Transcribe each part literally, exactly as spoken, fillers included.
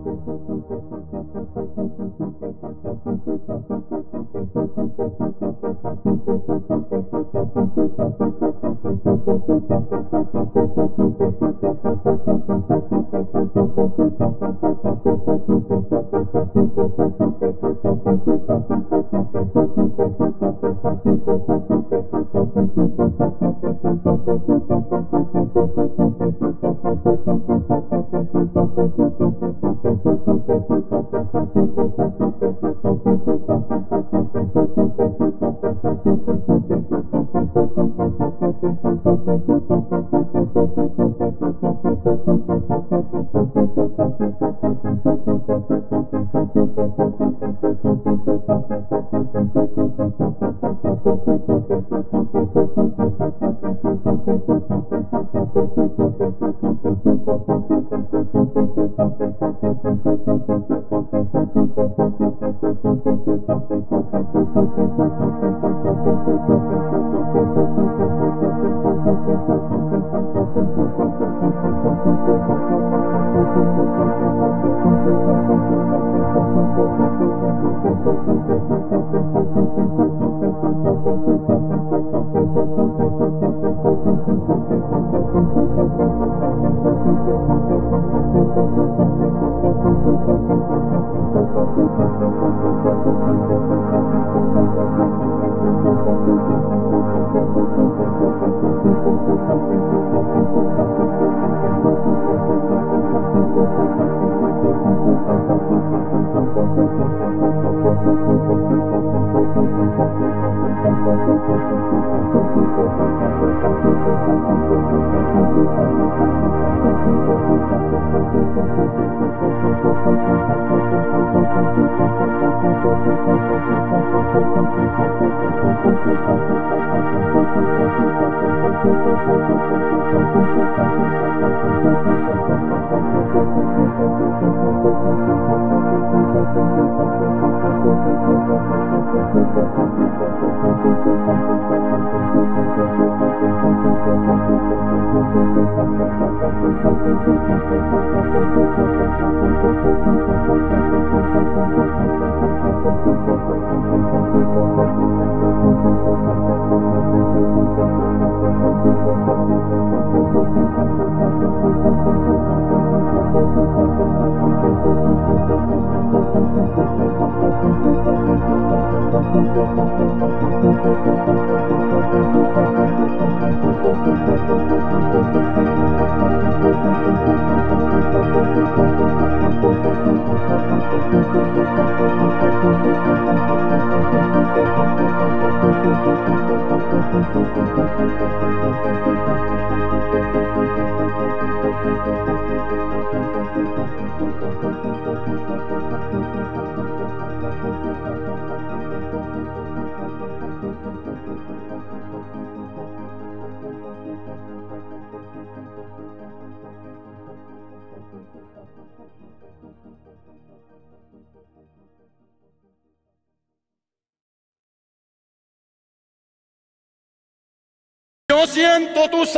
Yo siento tus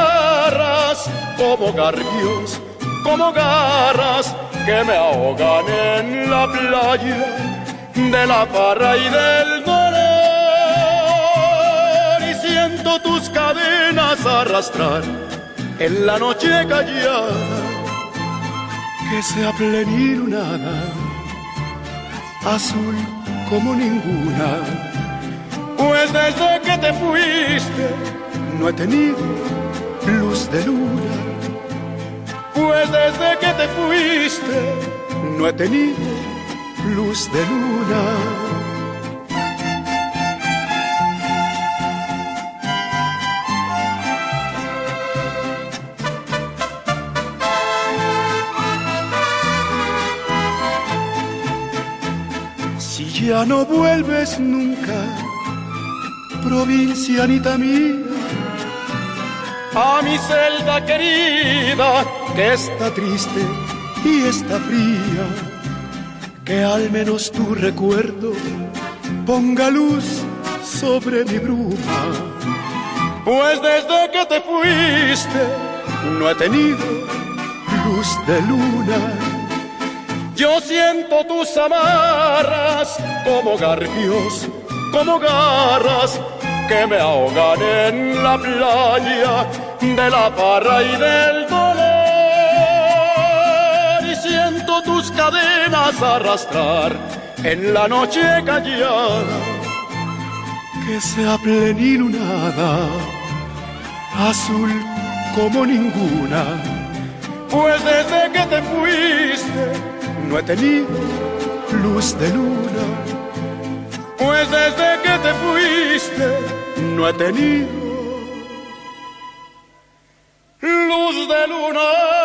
amarras como garfios, como garras que me ahogan en la playa de la farra y del dolor. Y siento tus cadenas arrastrar en la noche callada que sea plenilunada, azul como ninguna. Pues desde que te fuiste no he tenido luz de luna, pues desde que te fuiste no he tenido luz de luna. Si ya no vuelves nunca, provincianita mía, a mi celda querida, que está triste y está fría, que al menos tu recuerdo ponga luz sobre mi bruma. Pues desde que te fuiste no he tenido luz de luna, Yo siento tus amarras como garfios, como garras que me ahogan en la playa de la parra y del dolor. Y siento tus cadenas arrastrar en la noche callada, que sea plenilunada, azul como ninguna. Pues desde que te fuiste no he tenido luz de luna. Pues desde que te fuiste no he tenido luz de luna.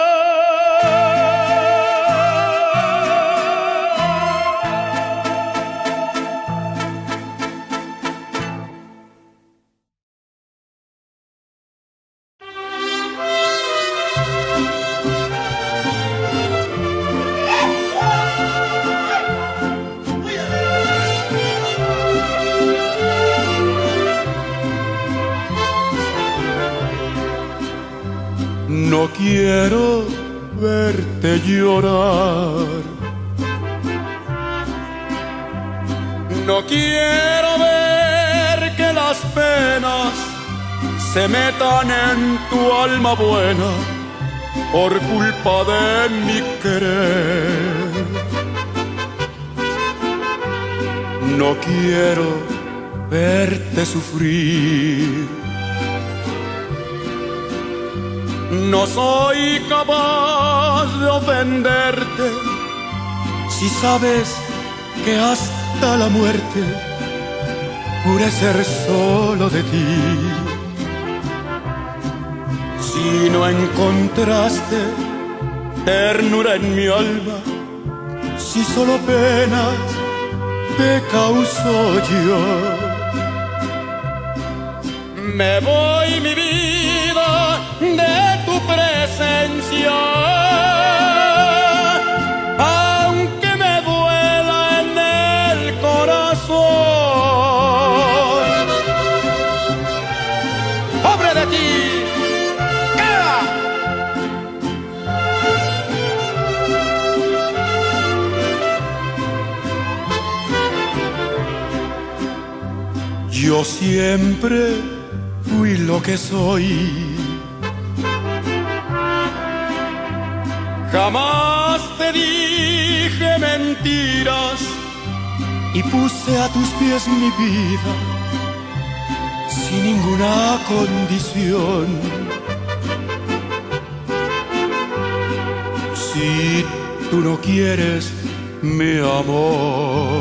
No quiero verte llorar, no quiero ver que las penas se metan en tu alma buena por culpa de mi querer. No quiero verte sufrir. No soy capaz de ofenderte si sabes que hasta la muerte juré ser solo de ti. Si no encontraste ternura en mi alma, si solo penas te causo yo, me voy mi vida de tu presencia, aunque me duela en el corazón. ¡Pobre de ti! ¡Queda! Yo siempre fui lo que soy. Jamás te dije mentiras y puse a tus pies mi vida sin ninguna condición. Si tú no quieres mi amor,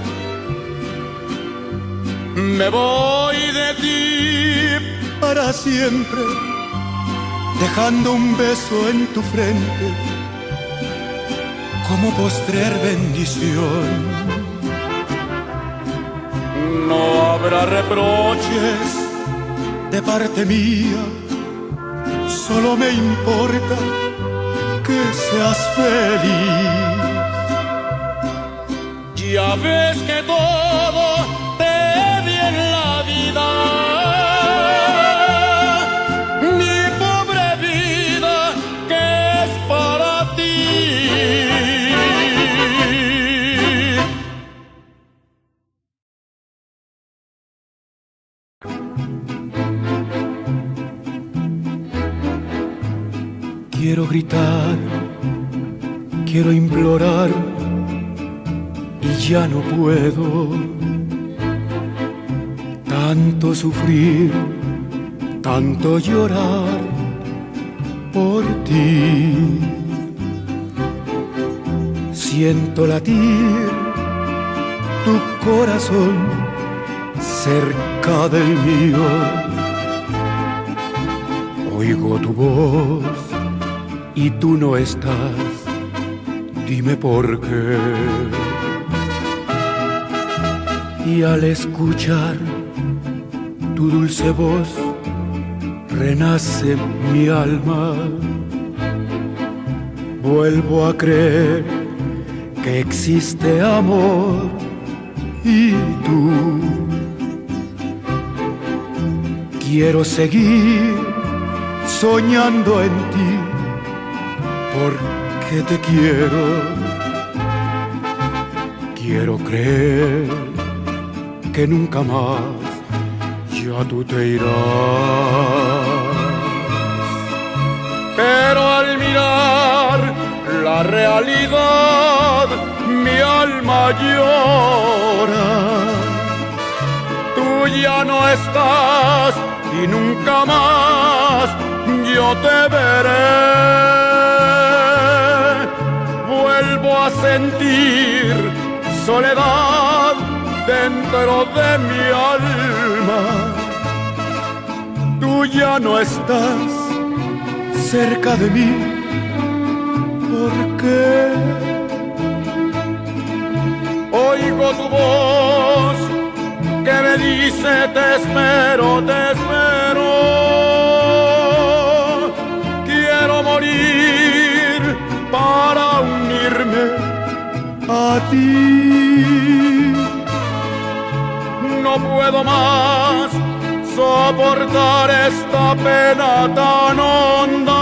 me voy de ti para siempre, dejando un beso en tu frente como postrer bendición. No habrá reproches de parte mía, solo me importa que seas feliz. Ya ves que todo te di en la vida, mi pobre vida que es para ti. Quiero gritar, quiero implorar y ya no puedo. Tanto sufrir, tanto llorar por ti. Siento latir tu corazón cerca del mío. Oigo tu voz y tú no estás, dime por qué. Y al escuchar tu dulce voz, renace mi alma. Vuelvo a creer que existe amor y tú. Quiero seguir soñando en ti, porque te quiero quiero creer que nunca más ya tú te irás. Pero al mirar la realidad, mi alma llora. Tú ya no estás y nunca más yo te veré. Vuelvo a sentir soledad dentro de mi alma. Tú ya no estás cerca de mí. ¿Por qué? Oigo tu voz que me dice te espero, te espero. Quiero morir para unirme a ti. No puedo más soportar esta pena tan honda.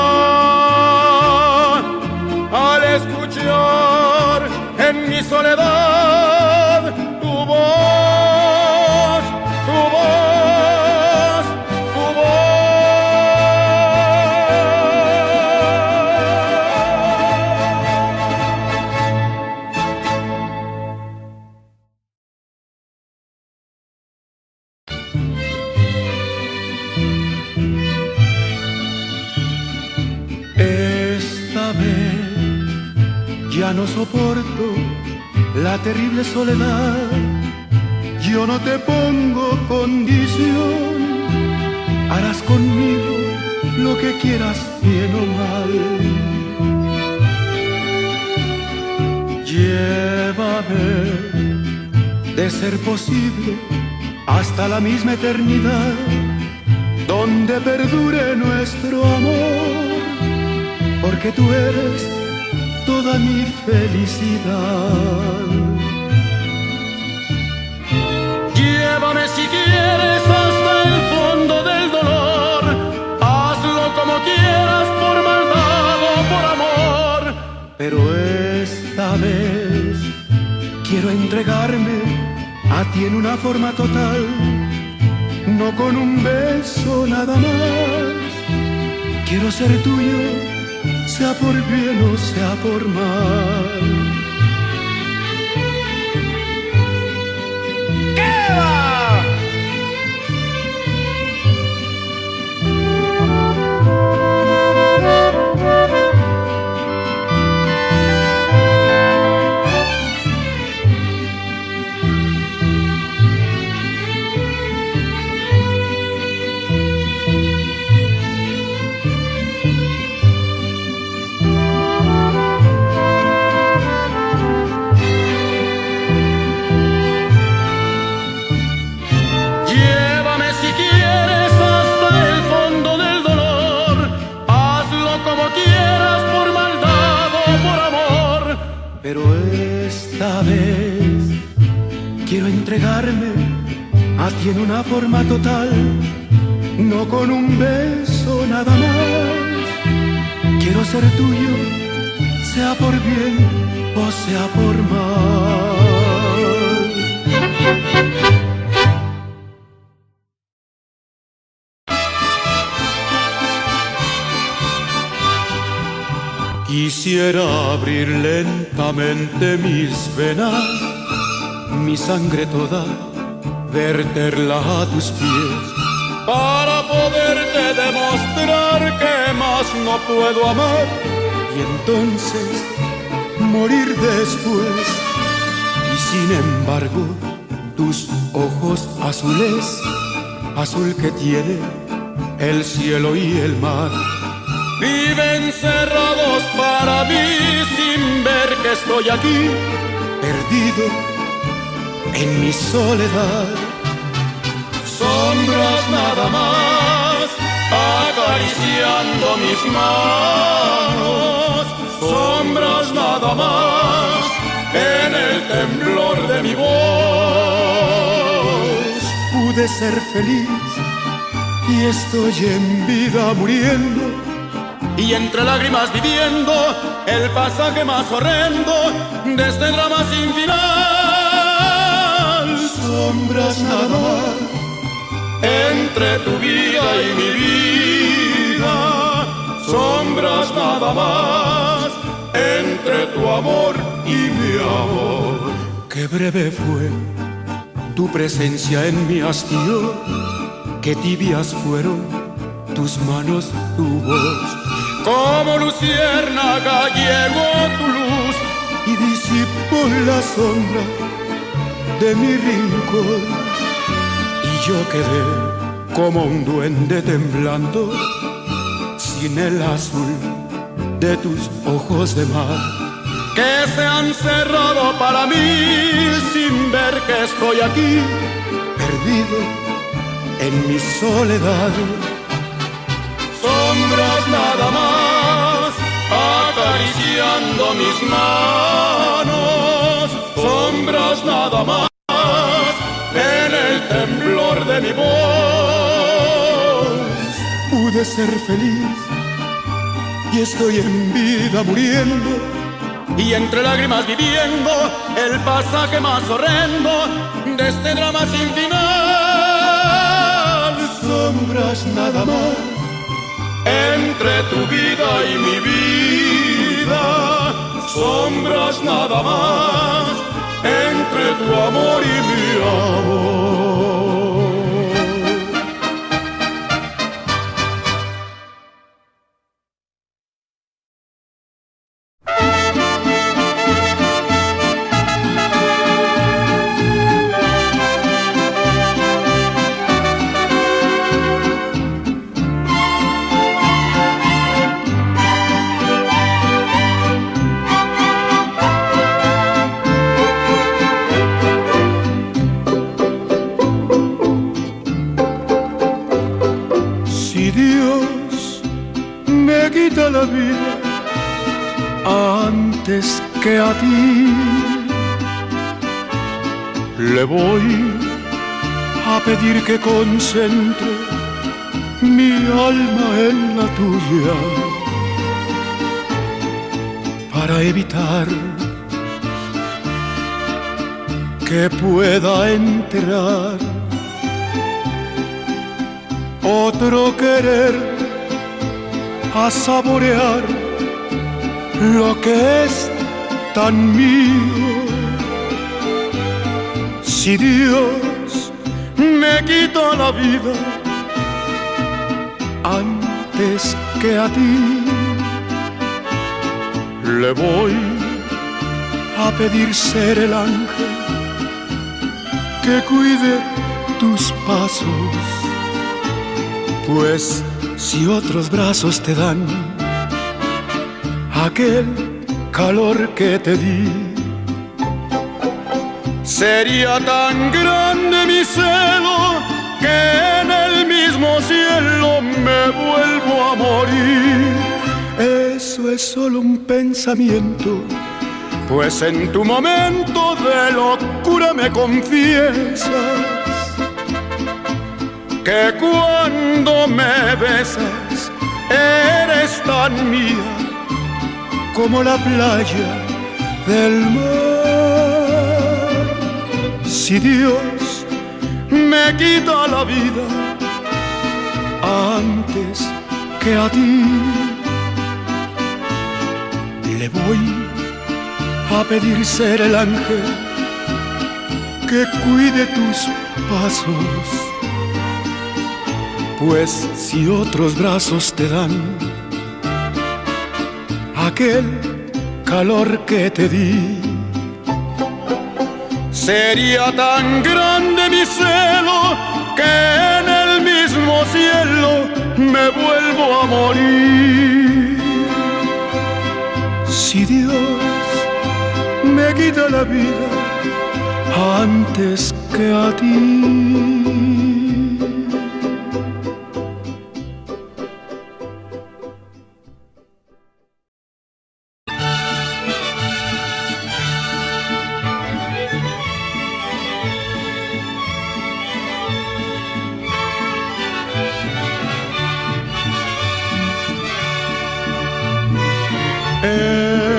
Al escuchar en mi soledad tu voz, tu voz, tu Esta vez ya no soporto la terrible soledad. Yo no te pongo condición. Harás conmigo lo que quieras, bien o mal. Llévame, de ser posible, hasta la misma eternidad, donde perdure nuestro amor. Porque tú eres toda mi felicidad. Llévame si quieres hasta el fondo del dolor. Hazlo como quieras, por maldad o por amor. Pero esta vez quiero entregarme a ti en una forma total, no con un beso nada más. Quiero ser tuyo, sea por bien o sea por mal. ¿Qué va? Pero esta vez quiero entregarme a ti en una forma total, no con un beso nada más. Quiero ser tuyo, sea por bien o sea por mal. Quisiera abrir lentamente mis venas, mi sangre toda, verterla a tus pies, para poderte demostrar que más no puedo amar, y entonces morir después. Y sin embargo, tus ojos azules, azul que tiene el cielo y el mar, viven cerrados para mí sin ver que estoy aquí, perdido en mi soledad. Sombras nada más, acariciando mis manos. Sombras nada más, en el temblor de mi voz. Pude ser feliz y estoy en vida muriendo, y entre lágrimas viviendo el pasaje más horrendo de este drama sin final. sombras nada más entre tu vida y mi vida, sombras nada más entre tu amor y mi amor. Qué breve fue tu presencia en mi hastío, qué tibias fueron tus manos, tu voz. Como luciérnaga llegó tu luz y disipó la sombra de mi rincón, y yo quedé como un duende temblando sin el azul de tus ojos de mar, que se han cerrado para mí sin ver que estoy aquí, perdido en mi soledad. Sombras nada más acariciando mis manos, sombras nada más en el temblor de mi voz. Pude ser feliz y estoy en vida muriendo, y entre lágrimas viviendo el pasaje más horrendo de este drama sin final. Sombras nada más entre tu vida y mi vida, sombras nada más entre tu amor y mi amor. La vida antes que a ti, le voy a pedir que concentre mi alma en la tuya para evitar que pueda entrar otro querer a saborear lo que es tan mío. Si Dios me quita la vida antes que a ti, le voy a pedir ser el ángel que cuide tus pasos, pues si otros brazos te dan aquel calor que te di, sería tan grande mi celo que en el mismo cielo me vuelvo a morir. Eso es solo un pensamiento, pues en tu momento de locura me confiesas que cuando me besas eres tan mía como la playa del mar. Si Dios me quita la vida antes que a ti, le voy a pedir ser el ángel que cuide tus pasos, pues si otros brazos te dan aquel calor que te di, sería tan grande mi celo que en el mismo cielo me vuelvo a morir. Si Dios me quita la vida antes que a ti.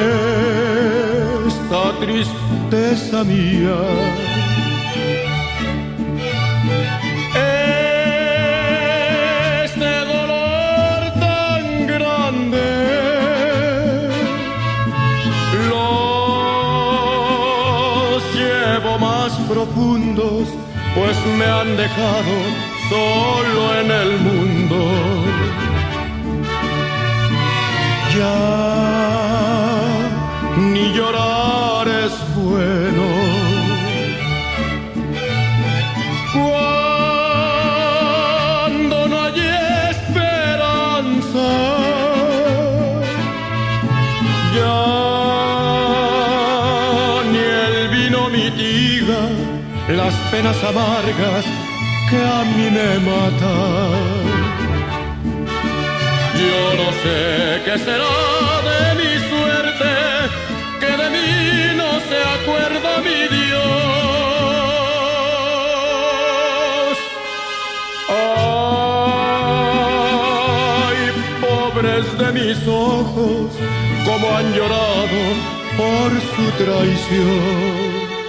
Esta tristeza mía profundos, pues me han dejado solo en el mundo. Ya ni llorar es bueno. Cuando no hay esperanza, ya ni el vino mitiga las penas amargas que a mí me matan. Yo no sé qué será de mi suerte, que de mí no se acuerda mi Dios. Ay, pobres de mis ojos, cómo han llorado por su traición.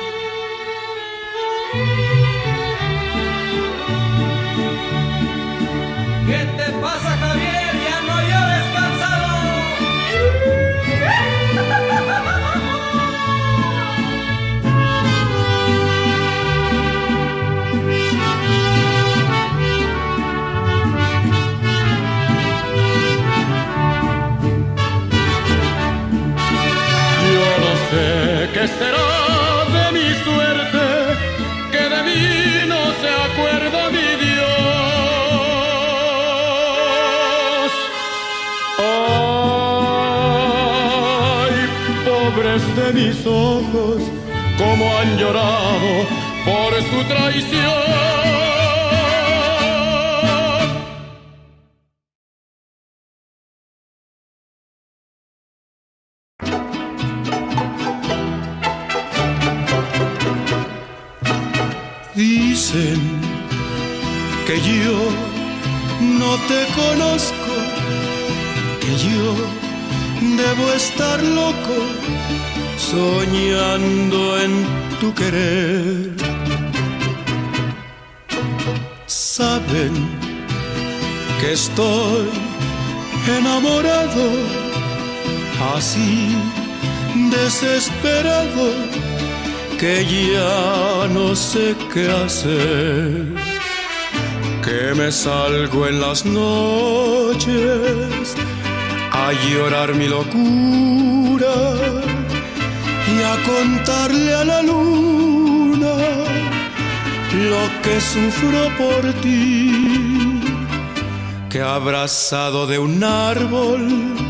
¿Qué te pasa, Javier? Ya no llores, cansado. Yo no sé qué será de mi suerte, que de mí no se acuerda mi Dios. Ay, pobres de mis ojos, cómo han llorado por su traición. Dicen que yo no te conozco, que yo debo estar loco soñando en tu querer. Saben que estoy enamorado, así desesperado, que ya no sé qué hacer, que me salgo en las noches a llorar mi locura y a contarle a la luna lo que sufro por ti, que abrazado de un árbol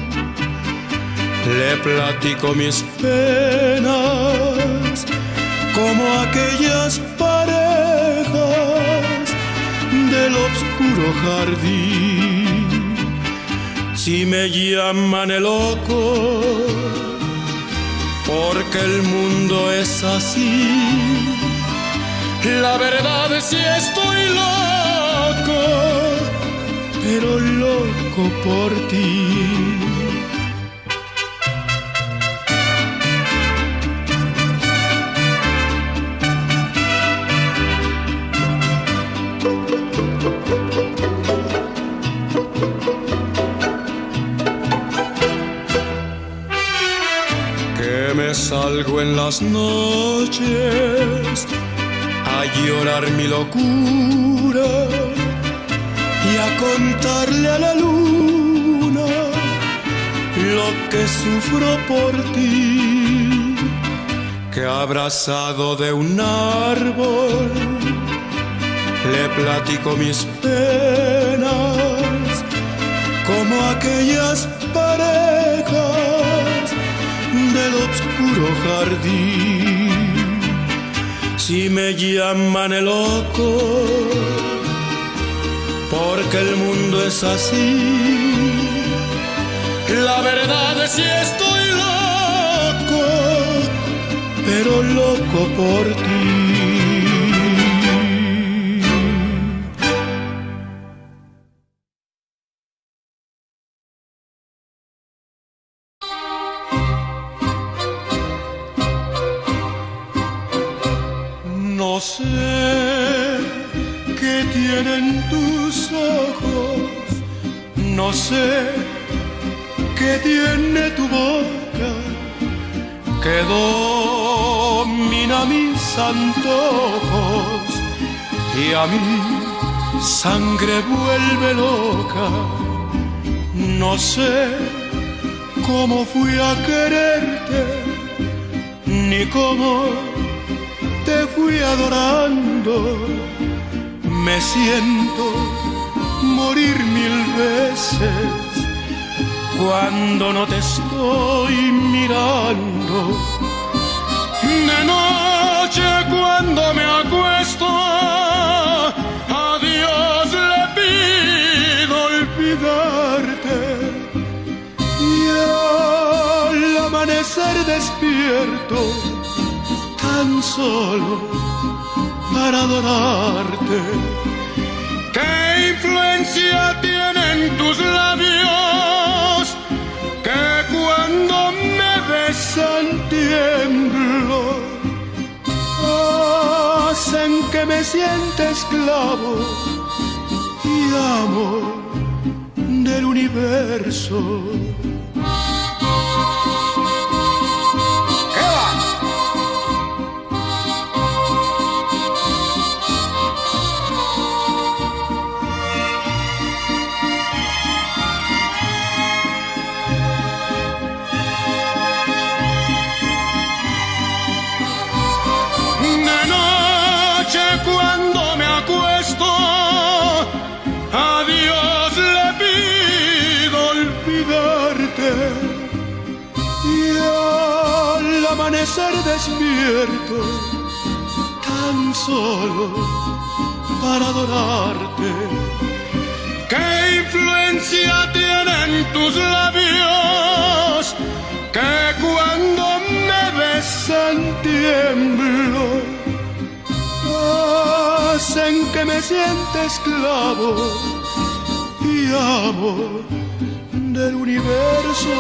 le platico mis penas, como aquellas parejas del oscuro jardín. Si me llaman el loco, porque el mundo es así, la verdad es que estoy loco, pero loco por ti. Me salgo en las noches a llorar mi locura y a contarle a la luna lo que sufro por ti, que abrazado de un árbol le platico mis penas, como aquellas parejas del oscuro jardín. Si me llaman el loco, porque el mundo es así, la verdad es que estoy loco, pero loco por ti. No sé qué tienen tus ojos, no sé qué tiene tu boca, que domina mis antojos y a mi sangre vuelve loca. No sé cómo fui a quererte, ni cómo te fui adorando. Me siento morir mil veces cuando no te estoy mirando. De noche cuando me acuesto, a Dios le pido olvidarte, y al amanecer despierto tan solo para adorarte. ¿Qué influencia tienen tus labios que cuando me besan tiemblo? Hacen que me sienta esclavo y amo del universo. Cuando me acuesto, a Dios le pido olvidarte, y al amanecer despierto tan solo para adorarte. ¿Qué influencia tienen tus labios que cuando me besan tiemblo? Hacen que me sienta esclavo y amo del universo.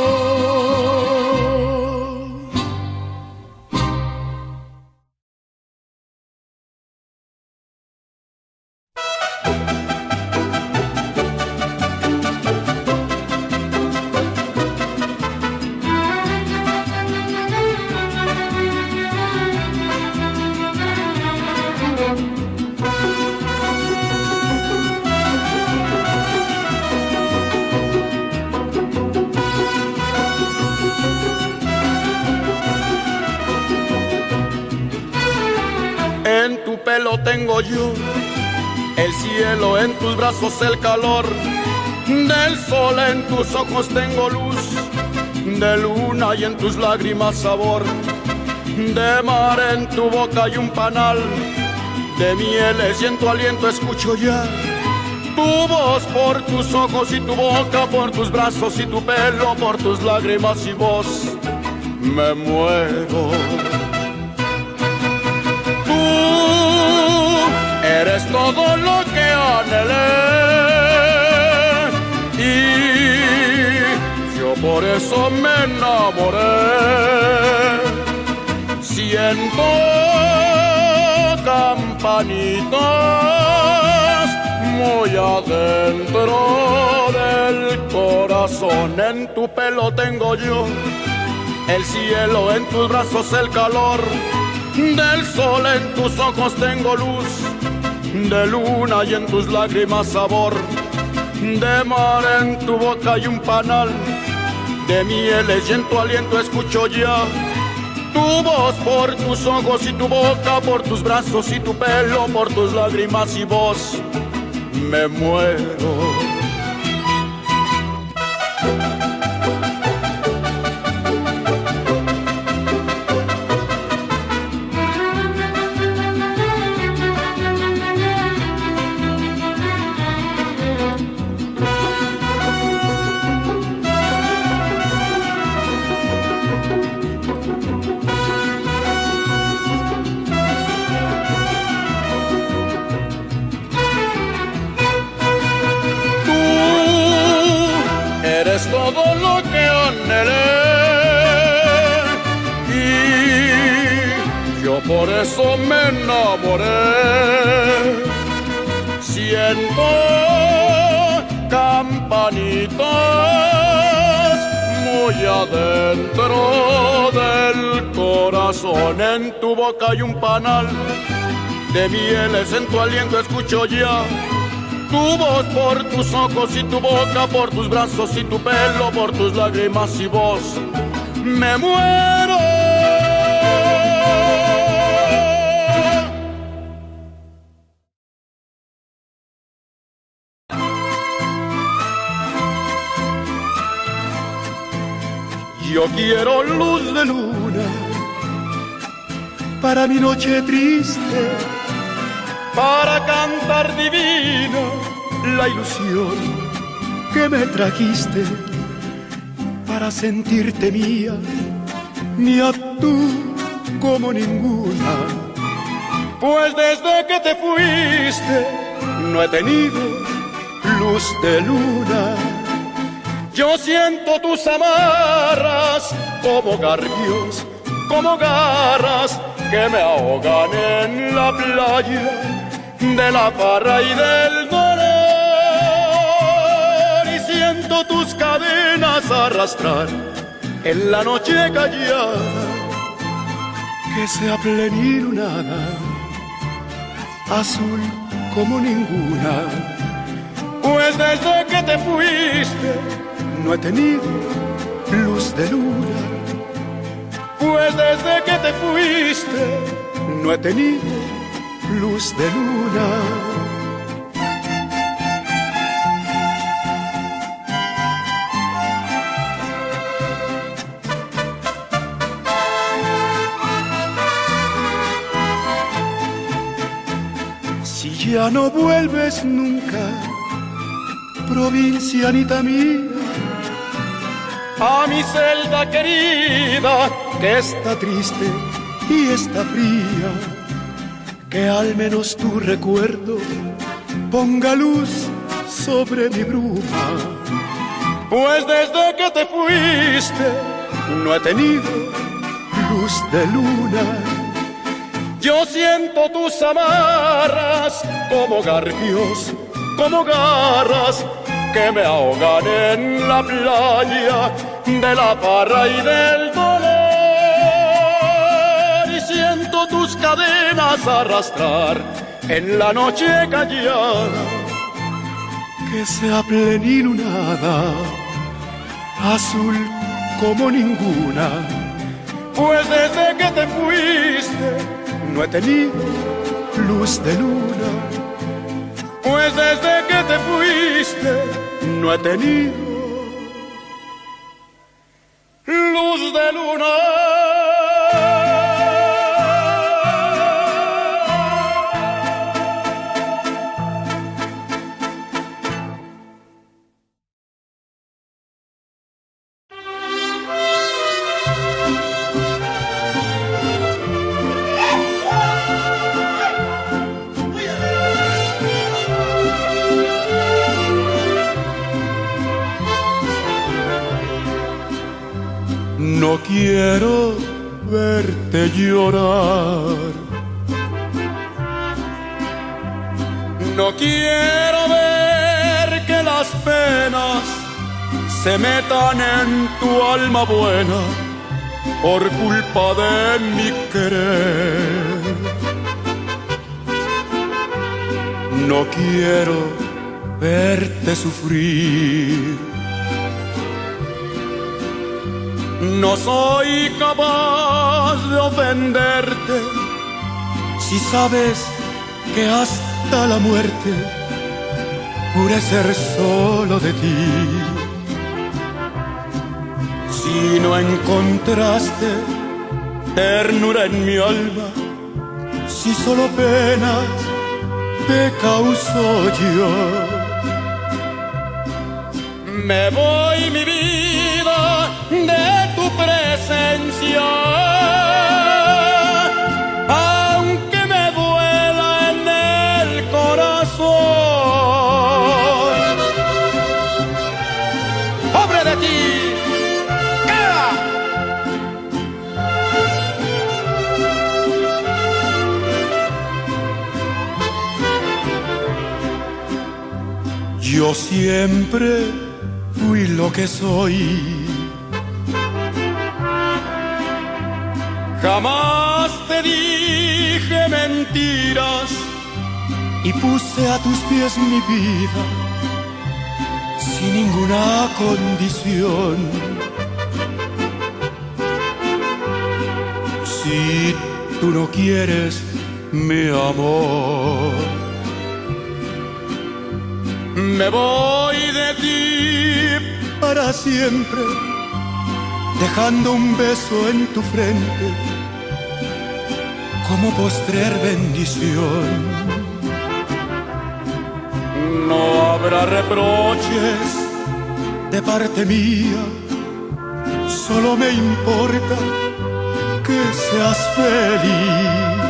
Tengo yo el cielo, en tus brazos el calor del sol, en tus ojos tengo luz de luna y en tus lágrimas sabor de mar. En tu boca hay un panal de mieles y en tu aliento escucho ya tu voz. Por tus ojos y tu boca, por tus brazos y tu pelo, por tus lágrimas y voz me muero. Eres todo lo que anhelé y yo por eso me enamoré. Siento campanitas muy adentro del corazón. En tu pelo tengo yo el cielo, en tus brazos el calor del sol, en tus ojos tengo luz de luna y en tus lágrimas sabor de mar. En tu boca hay un panal de mieles y en tu aliento escucho ya tu voz. Por tus ojos y tu boca, por tus brazos y tu pelo, por tus lágrimas y voz me muero. Eres todo lo que anhelé y yo por eso me enamoré. Siento campanitas muy adentro del corazón. corazón, en tu boca hay un panal de mieles, en tu aliento escucho ya tu voz por tus ojos y tu boca, por tus brazos y tu pelo, por tus lágrimas y voz. Me muero. Yo quiero luz de luna para mi noche triste, para cantar divina la ilusión que me trajiste, para sentirte mía, mía tú como ninguna. Pues desde que te fuiste no he tenido luz de luna. Yo siento tus amarras como garfios, como garras que me ahogan en la playa de la farra y del dolor. Y siento tus cadenas arrastrar en la noche callada, que sea plenilunada, azul como ninguna. Pues desde que te fuiste no he tenido luz de luna. Pues desde que te fuiste no he tenido luz de luna. Si ya no vuelves nunca, provincianita mía, a mi celda querida, que está triste y está fría, que al menos tu recuerdo ponga luz sobre mi bruma. Pues desde que te fuiste no he tenido luz de luna. Yo siento tus amarras como garfios, como garras que me ahogan en la playa de la farra y del dolor. Y siento tus cadenas arrastrar en la noche callada, que sea plenilunada, azul como ninguna. Pues desde que te fuiste no he tenido luz de luna. Pues desde que te fuiste no he tenido luz de luna. No quiero verte llorar, no quiero ver que las penas se metan en tu alma buena por culpa de mi querer. No quiero verte sufrir. No soy capaz de ofenderte si sabes que hasta la muerte juré ser solo de ti. Si no encontraste ternura en mi alma, si solo penas te causo yo, me voy mi vida de tu presencia, aunque me duela en el corazón. ¡Pobre de ti! ¡Queda! Yo siempre fui lo que soy, Jamás te dije mentiras y puse a tus pies mi vida sin ninguna condición. Si tú no quieres mi amor, me voy de ti para siempre, dejando un beso en tu frente como postrer bendición. No habrá reproches de parte mía, solo me importa que seas feliz.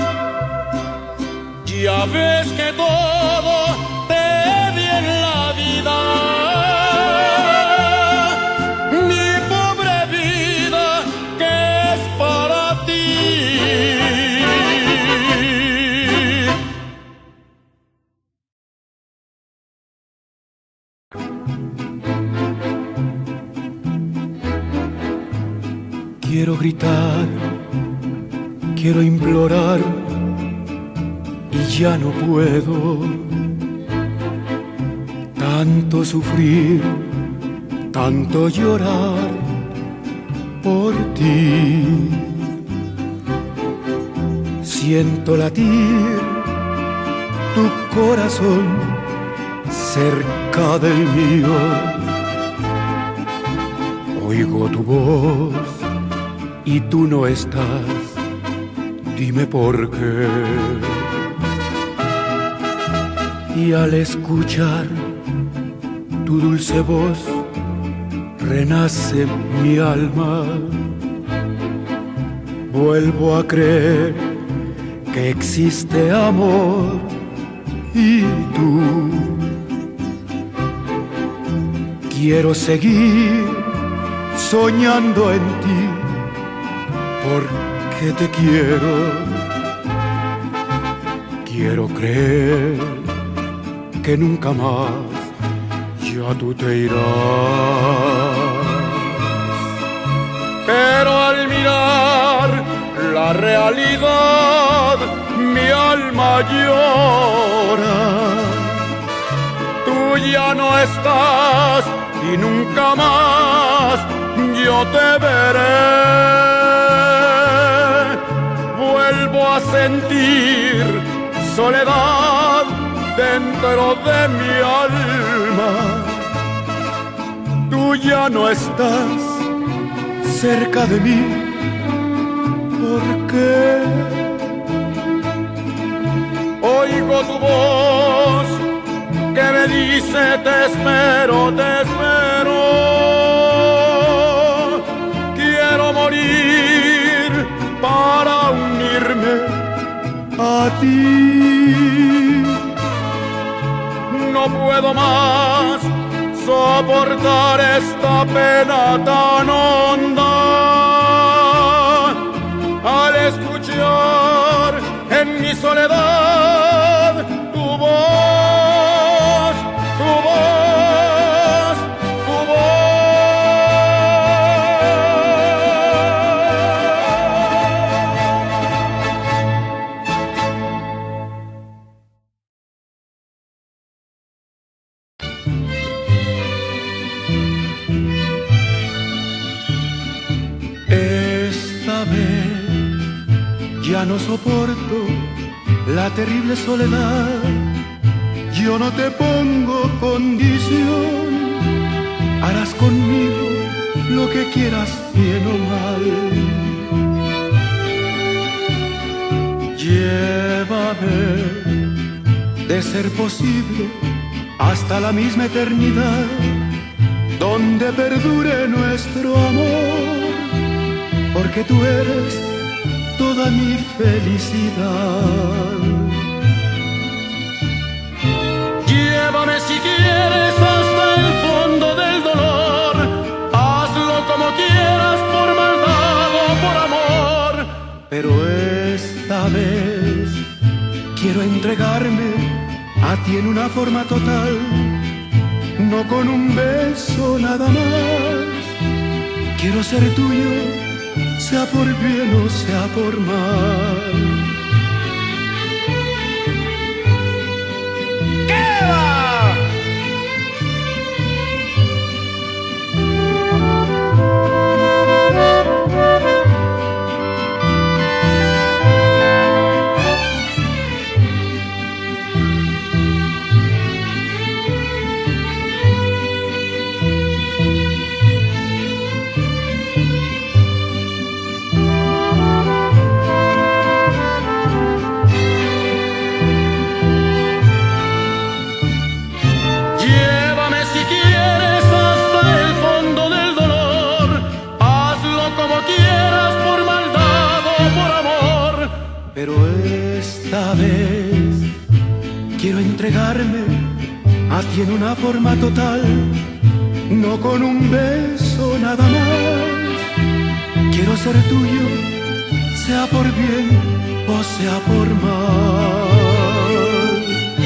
Ya ves que todo te di en la vida, mi pobre vida que es para ti. Quiero gritar, quiero implorar y ya no puedo. Tanto sufrir, tanto llorar por ti. Siento latir tu corazón cerca del mío. Oigo tu voz y tú no estás, dime por qué. Y al escuchar tu dulce voz, renace mi alma. Vuelvo a creer que existe amor y tú. Quiero seguir soñando en ti, porque te quiero. Quiero creer que nunca más ya tú te irás. Pero al mirar la realidad mi alma llora. Tú ya no estás y nunca más yo te veré. Vuelvo a sentir soledad dentro de mi alma. Tú ya no estás cerca de mí. ¿Por qué? Oigo tu voz que me dice te espero, te espero. Quiero morir para unirme a ti. No puedo más soportar esta pena tan honda. Al escuchar en mi soledad tu voz, tu voz, tu voz. Esta vez ya no soporto la terrible soledad. Yo no te pongo condición. Harás conmigo lo que quieras, bien o mal. Llévame, de ser posible, hasta la misma eternidad, donde perdure nuestro amor, porque tú eres toda mi felicidad. Llévame si quieres hasta el fondo del dolor, hazlo como quieras, por maldad o por amor, pero esta vez quiero entregarme a ti en una forma total, no con un beso nada más. Quiero ser tuyo sea por bien o sea por mal. ¿Qué va? Pero esta vez quiero entregarme a ti en una forma total, no con un beso nada más. Quiero ser tuyo, sea por bien o sea por mal.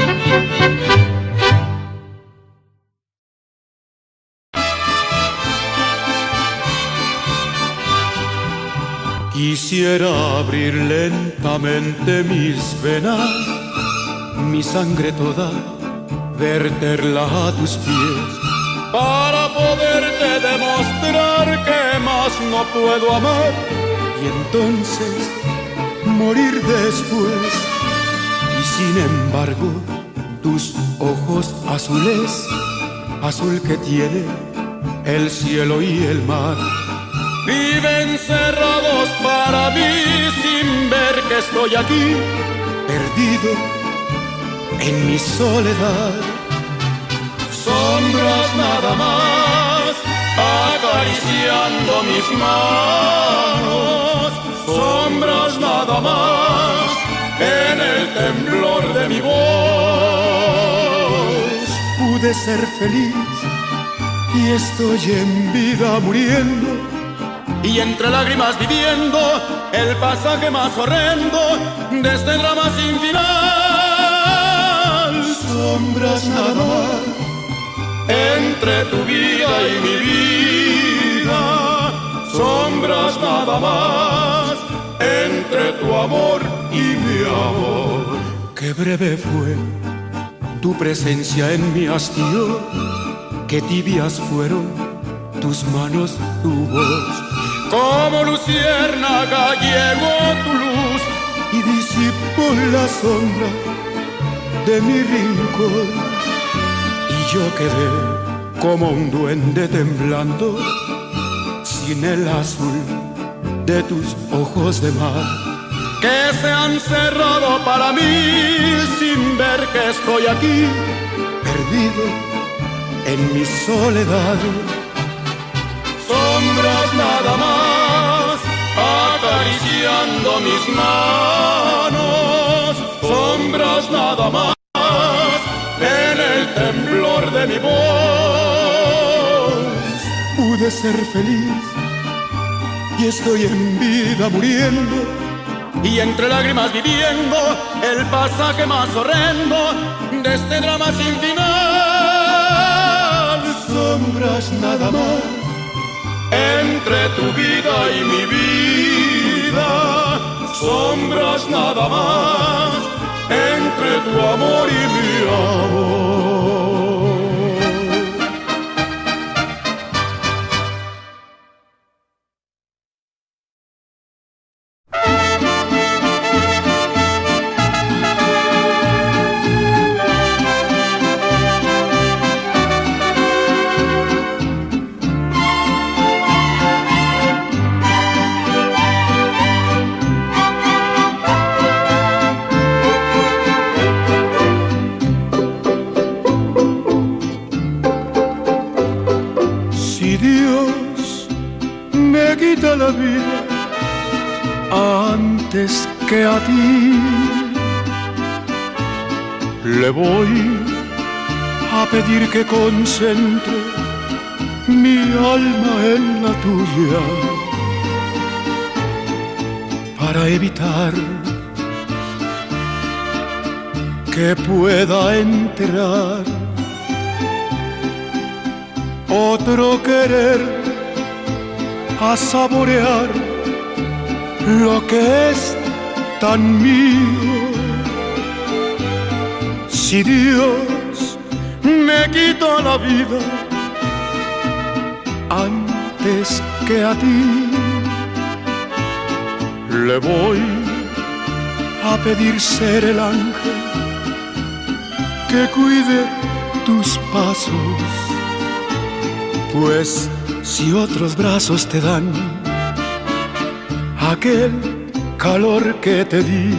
Quisiera abrir lentamente mis venas, mi sangre toda, verterla a tus pies, para poderte demostrar que más no puedo amar, y entonces morir después. Y sin embargo, tus ojos azules, azul que tiene el cielo y el mar, viven cerrados para mí sin ver que estoy aquí, perdido en mi soledad. Sombras nada más, acariciando mis manos. Sombras nada más, en el temblor de mi voz. Pude ser feliz y estoy en vida muriendo, y entre lágrimas viviendo el pasaje más horrendo de este drama sin final. Sombras nada más entre tu vida y mi vida. Sombras nada más entre tu amor y mi amor. Qué breve fue tu presencia en mi hastío, qué tibias fueron tus manos, tu voz. Como luciérnaga llegó tu luz y disipó la sombra de mi rincón, y yo quedé como un duende temblando sin el azul de tus ojos de mar, que se han cerrado para mí sin ver que estoy aquí, perdido en mi soledad. Sombras nada más, acariciando mis manos. Sombras nada más, en el temblor de mi voz. Pude ser feliz y estoy en vida muriendo, y entre lágrimas viviendo el pasaje más horrendo de este drama sin final. Sombras nada más entre tu vida y mi vida. Sombras nada más entre tu amor y mi amor. La vida antes que a ti, le voy a pedir que concentre mi alma en la tuya, para evitar que pueda entrar otro querer, a saborear lo que es tan mío. Si Dios me quita la vida antes que a ti, le voy a pedir ser el ángel que cuide tus pasos, pues si otros brazos te dan aquel calor que te di,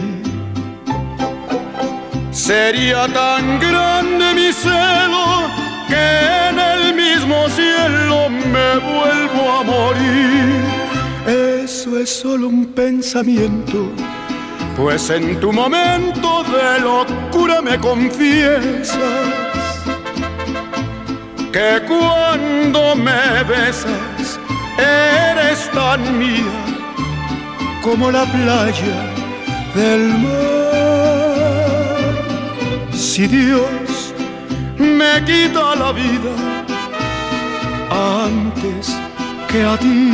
sería tan grande mi celo que en el mismo cielo me vuelvo a morir. Eso es solo un pensamiento, pues en tu momento de locura me confiesas que cuando me besas eres tan mía como la playa del mar. Si Dios me quita la vida antes que a ti,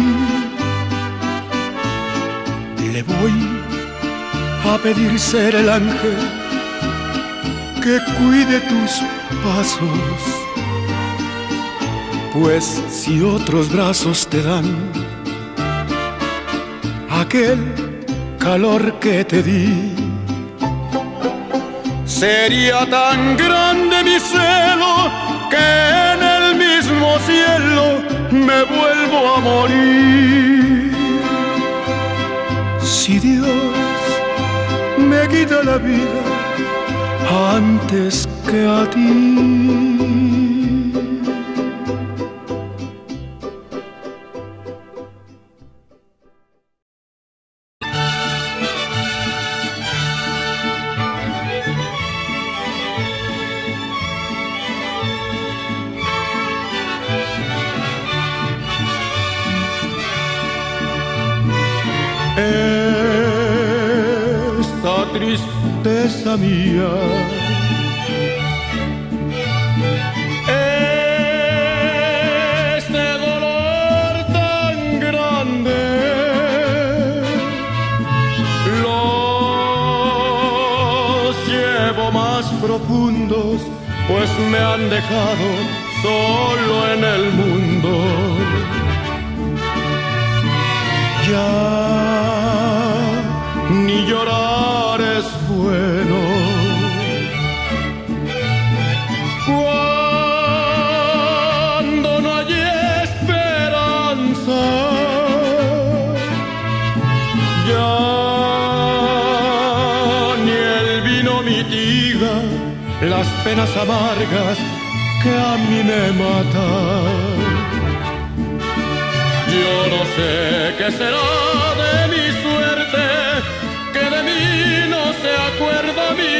le voy a pedir ser el ángel que cuide tus pasos, pues si otros brazos te dan aquel calor que te di, sería tan grande mi celo que en el mismo cielo me vuelvo a morir. Si Dios me quita la vida antes que a ti. Esta tristeza mía este dolor tan grande los llevo más profundos, pues me han dejado solo en el mundo. Ya ni llorar es bueno cuando no hay esperanza. Ya ni el vino mitiga las penas amargas que a mí me matan. Yo no sé qué será de mi suerte, que de mí no se acuerda mi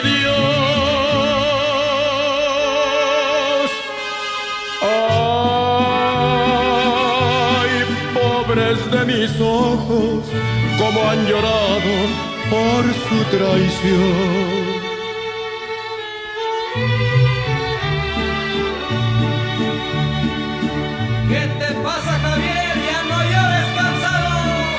Dios. Ay, pobres de mis ojos, como han llorado por su traición. ¿Qué te pasa, Javier? Ya no llores, cansado.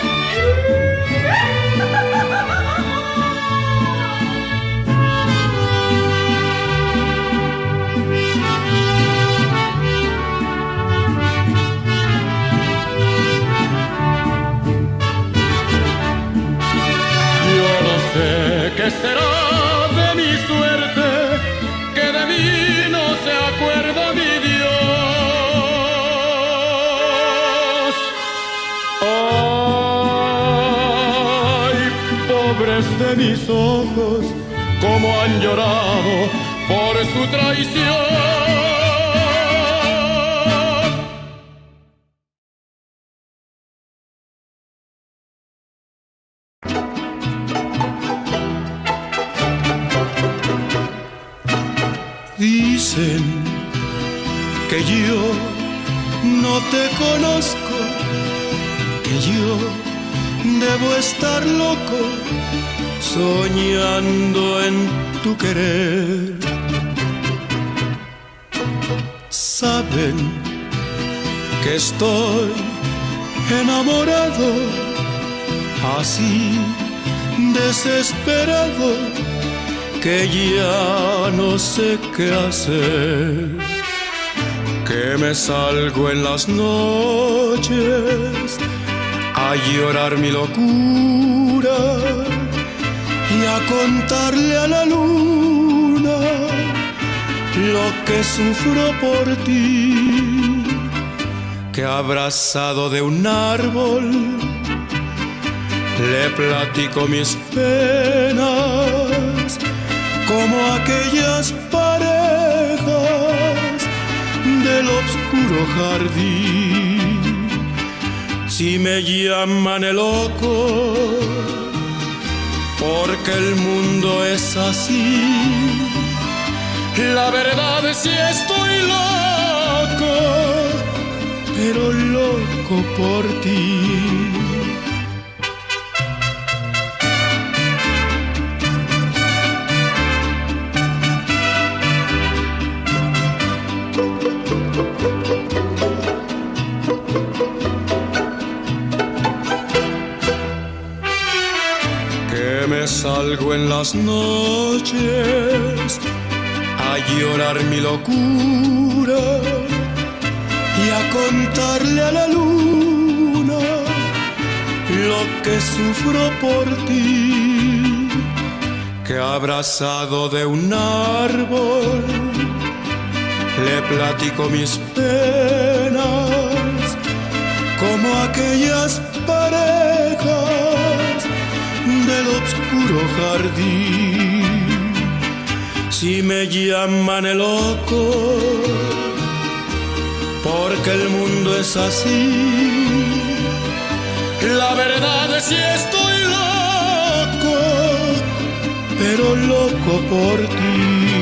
Yo no sé qué será de mi suerte, que de mí no se acuerda mi Dios. Ay, pobres de mis ojos, como han llorado por su traición. Dicen que yo no te conozco, que yo debo estar loco soñando en tu querer. Saben que estoy enamorado, así desesperado que ya no sé qué hacer, que me salgo en las noches a llorar mi locura y a contarle a la luna lo que sufro por ti, que abrazado de un árbol le platico mis penas como aquellas parejas del oscuro jardín. Si me llaman el loco, porque el mundo es así, la verdad es que estoy loco, pero loco por ti. Salgo en las noches a llorar mi locura y a contarle a la luna lo que sufro por ti, que abrazado de un árbol le platico mis penas como aquellas parejas del oscuro jardín. Si me llaman el loco, porque el mundo es así, la verdad es que estoy loco, pero loco por ti.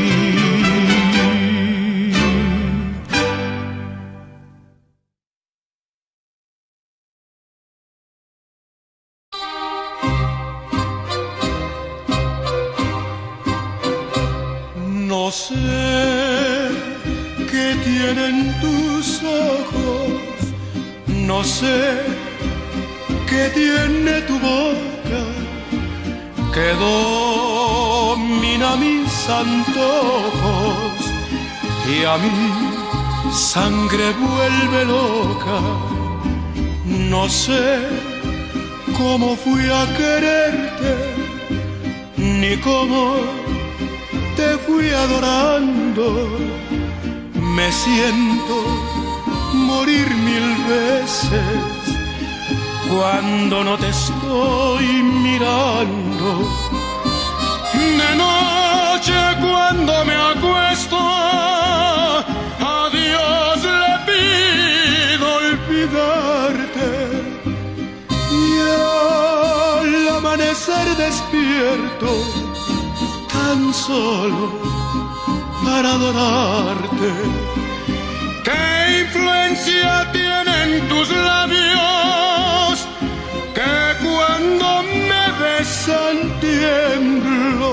No sé qué tienen tus ojos, no sé qué tiene tu boca, que domina mis antojos y a mi sangre vuelve loca. No sé cómo fui a quererte, ni cómo te fui adorando, me siento morir mil veces cuando no te estoy mirando. De noche cuando me acuesto, a Dios le pido olvidarte, y al amanecer despierto tan solo para adorarte. ¿Qué influencia tienen tus labios que cuando me besan tiemblo?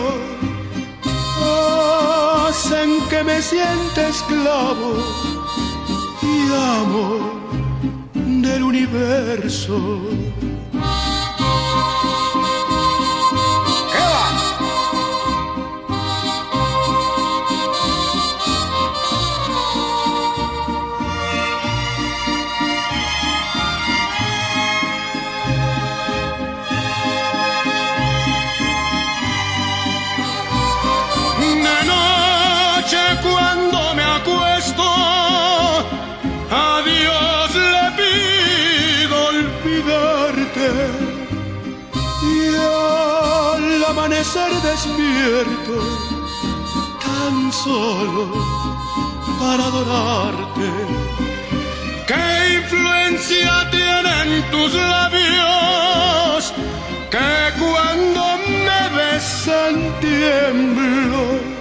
Hacen que me sienta esclavo y amo del universo. Cuando me acuesto, a Dios le pido olvidarte, y al amanecer despierto tan solo para adorarte. ¿Qué influencia tienen tus labios que cuando me besan tiemblo?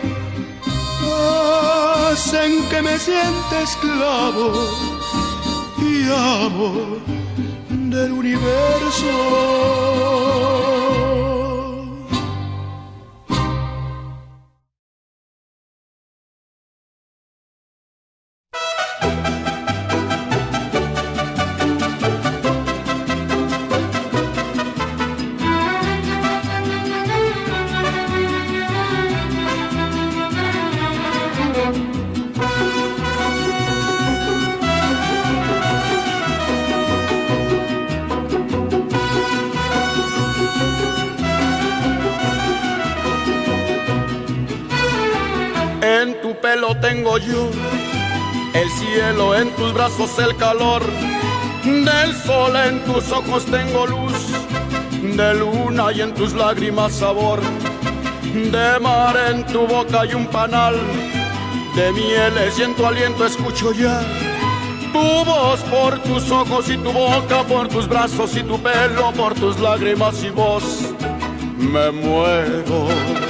Hacen que me sienta esclavo y amo del universo. tengo yo, el cielo en tus brazos, el calor del sol en tus ojos tengo luz, de luna y en tus lágrimas sabor, de mar en tu boca y un panal de mieles y en tu aliento escucho ya tu voz por tus ojos y tu boca, por tus brazos y tu pelo, por tus lágrimas y voz me muero.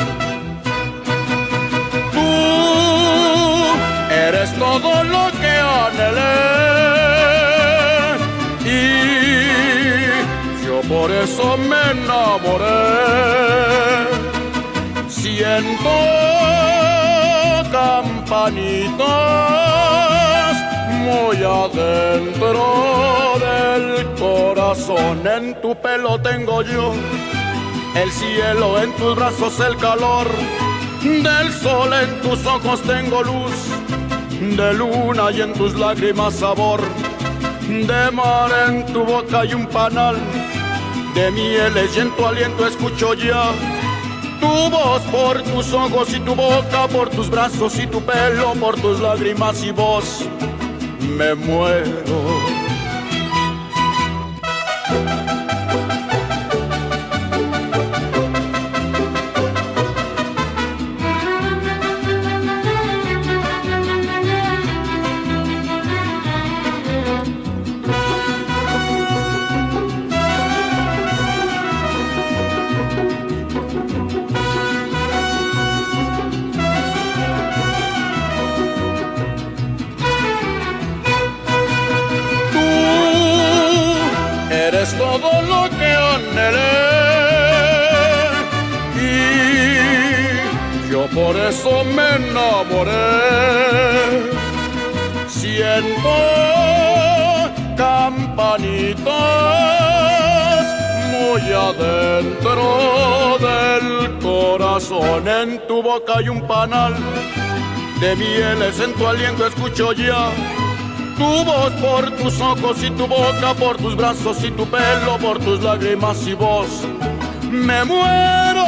Tú eres todo lo que anhelé y yo por eso me enamoré. Siento campanitas muy adentro del corazón. En tu pelo tengo yo el cielo, en tus brazos el calor del sol, en tus ojos tengo luz, de luna y en tus lágrimas sabor, de mar en tu boca y un panal de mieles y en tu aliento escucho ya tu voz por tus ojos y tu boca, por tus brazos y tu pelo, por tus lágrimas y voz me muero. Eres todo lo que anhelé y yo por eso me enamoré. Siento campanitas muy adentro del corazón. En tu boca hay un panal de mieles, en tu aliento escucho ya tu voz por tus ojos y tu boca, por tus brazos y tu pelo, por tus lágrimas y voz me muero.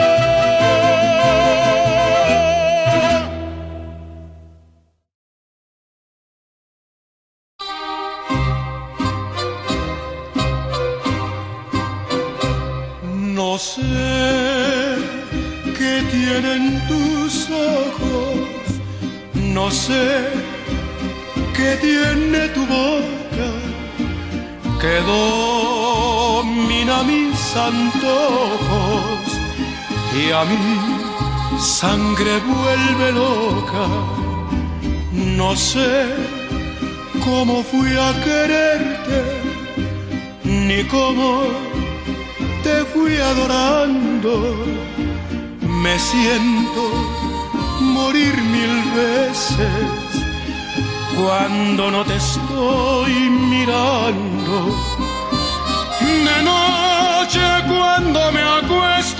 No sé qué tienen tus ojos, no sé que tiene tu boca, que domina mis antojos y a mi sangre vuelve loca. No sé cómo fui a quererte, ni cómo te fui adorando. Me siento morir mil veces cuando no te estoy mirando. De noche cuando me acuesto,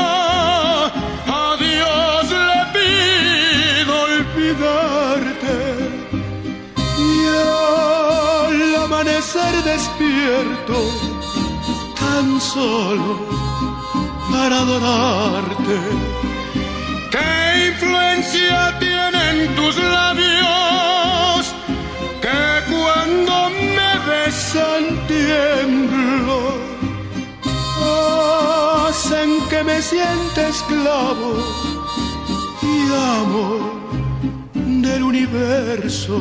a Dios le pido olvidarte, y al amanecer despierto tan solo para adorarte. ¿Qué influencia tienen tus labios que cuando me besan tiemblo? Hacen que me sienta esclavo y amo del universo.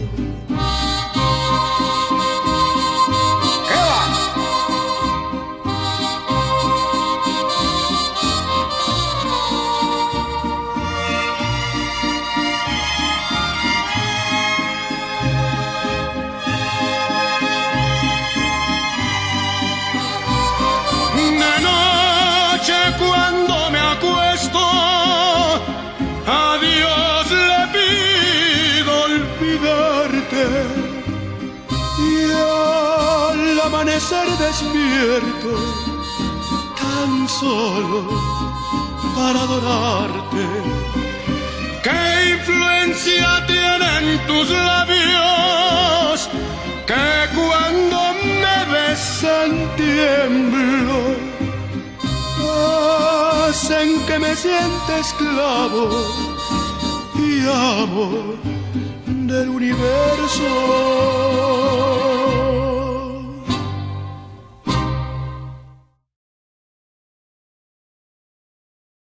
Cuando me acuesto, a Dios le pido olvidarte, y al amanecer despierto tan solo para adorarte. ¿Qué influencia tienen tus labios que cuando me besan tiemblo? Hacen que me sienta esclavo y amor del universo.